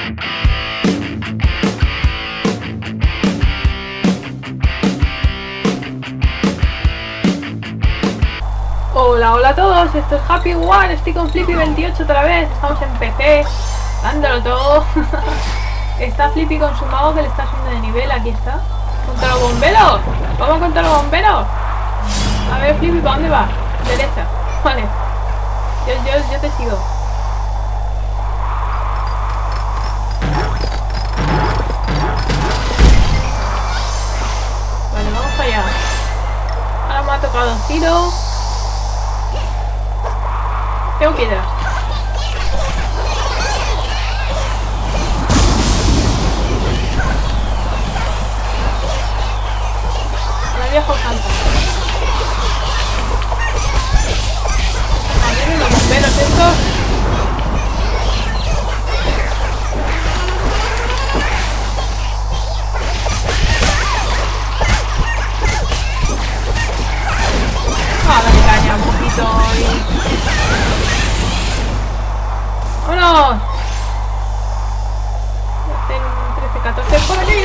Hola, hola a todos, esto es Happy One, estoy con Flippy 28 otra vez, estamos en PC, dándolo todo. Está Flippy con su mago que le está subiendo de nivel, aquí está. ¡Contra los bomberos! ¡Vamos contra los bomberos! A ver, Flippy, ¿para dónde va? Derecha, vale. Yo te sigo. Vale, vamos para allá. Ahora me ha tocado un tiro. Tengo piedras. Me viejo santa. Aquí vienen los bomberos estos. Dale caña un poquito y... ¡vámonos! 13, 14 por aquí.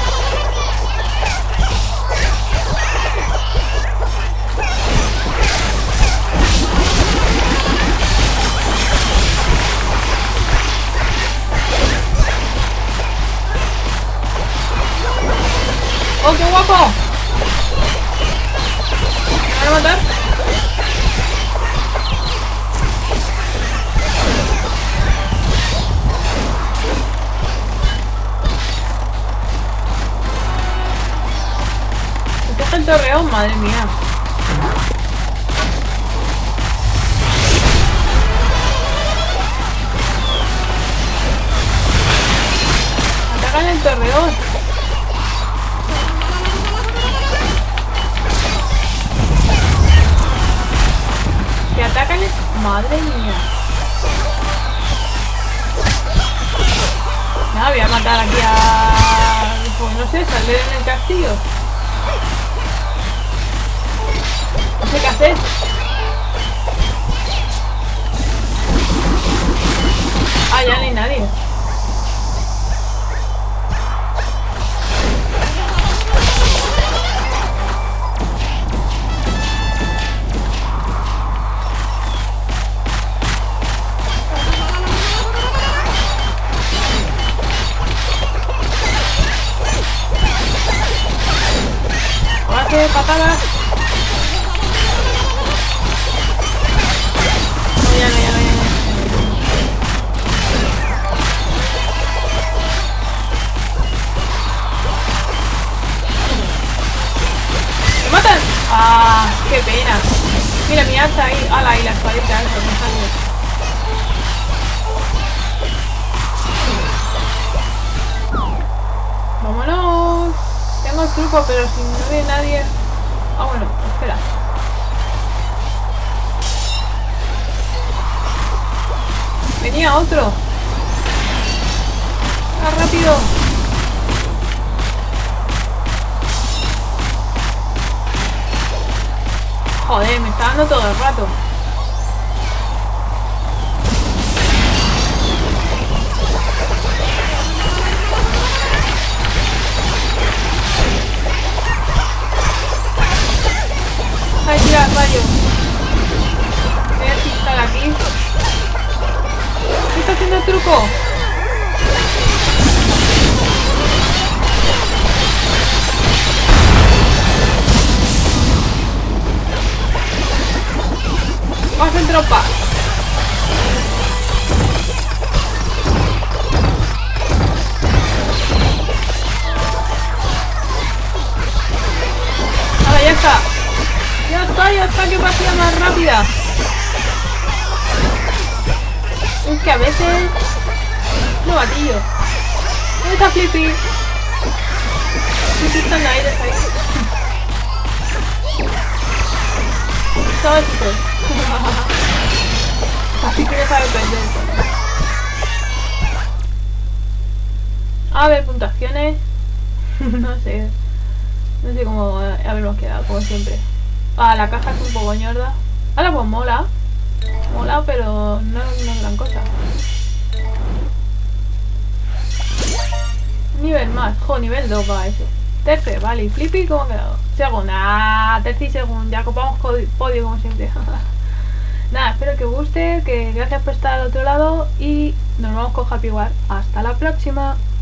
¡Oh, qué guapo! ¿Me van a matar? El torreón, madre mía. Atacan el torreón. Que atacan el... madre mía. Nada, voy a matar aquí a... pues no sé, salir en el castillo. No sé qué hacer. Ah, ya no hay nadie. Ahora hace patadas. ¡Me matan! ¡Ah! ¡Qué pena! Mira mi hacha ahí. ¡Hala! Y la espadita, eso, me sale. ¡Vámonos! Tengo el truco, pero si no ve nadie... ah, bueno, espera. Venía otro. ¡Ah, rápido! Joder, me está dando todo el rato. Ay, tira, rayo. Voy a pisar aquí. ¿Qué está haciendo el truco? ¡Vamos en tropa! ¡Ahora ya está! ¡Ya está! ¡Qué partida más rápida! Es que a veces... no batillo. ¿Dónde está Flippy? Flippy está en aire, ahí. Todo esto. Así que no sabe perder. A ver, puntuaciones. No sé cómo habernos quedado, como siempre. Ah, la caja es un poco ñorda. Ahora pues mola. Mola, pero no es gran cosa. más. Jo, nivel 2 va eso. Tercer, vale. ¿Y Flippy cómo ha quedado? Segunda. Tercer y segundo. Ya copamos podio como siempre. Nada, espero que os guste. Que gracias por estar al otro lado. Y nos vemos con Happy War. Hasta la próxima.